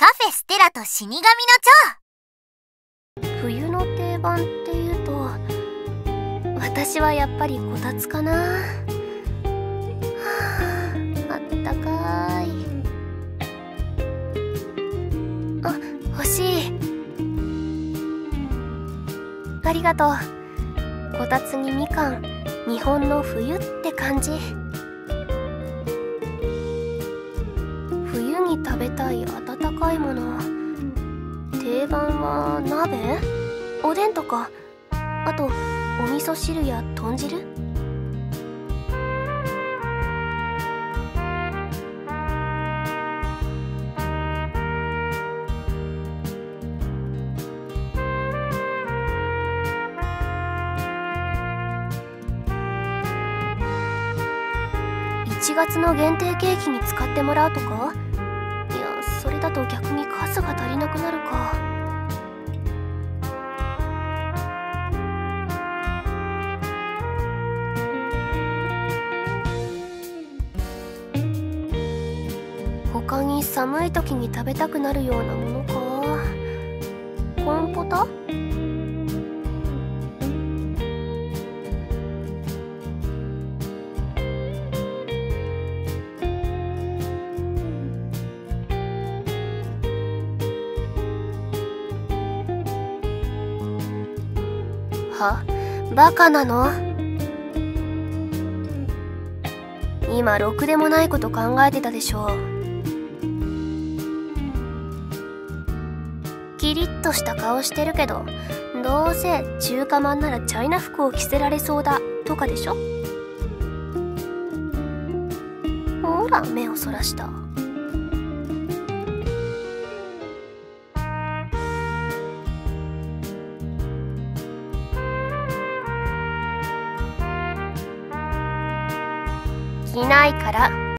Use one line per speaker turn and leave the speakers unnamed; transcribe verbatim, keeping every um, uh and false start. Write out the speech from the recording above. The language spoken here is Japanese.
カフェステラと死神の蝶。
冬の定番っていうと、私はやっぱりこたつかな。はあ、あったかい。あ、欲しい。ありがとう。こたつにみかん、日本の冬って感じ。冬に食べたい温かいもの。定番は鍋？おでんとか。あとお味噌汁や豚汁。いちがつの限定ケーキに使ってもらうとか？いや、それだと逆に数が足りなくなるか。他に寒い時に食べたくなるようなものか。コーンポタ？は？バカなの？今ろくでもないこと考えてたでしょ。キリッとした顔してるけど、どうせ中華まんならチャイナ服を着せられそうだとかでしょ。ほら目をそらした。着ないから。